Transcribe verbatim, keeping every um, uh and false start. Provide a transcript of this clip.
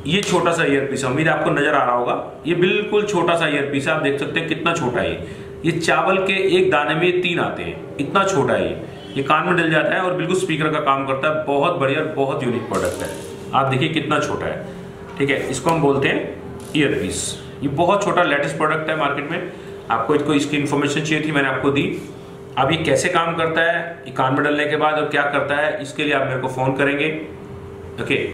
ये छोटा सा ईयर पीस है, उम्मीद आपको नजर आ रहा होगा। ये बिल्कुल छोटा सा ईयर पीस है, आप देख सकते हैं कितना छोटा है ये ये चावल के एक दाने में तीन आते हैं, इतना छोटा है ये ये कान में डल जाता है और बिल्कुल स्पीकर का काम करता है। बहुत बढ़िया, बहुत यूनिक प्रोडक्ट है। आप देखिए कितना छोटा है, ठीक है। इसको हम बोलते हैं ईयर पीस। ये बहुत छोटा लेटेस्ट प्रोडक्ट है मार्केट में। आपको इसको इसकी इन्फॉर्मेशन चाहिए थी, मैंने आपको दी। अब ये कैसे काम करता है, ये कान में डलने के बाद और क्या करता है, इसके लिए आप मेरे को फोन करेंगे, ओके।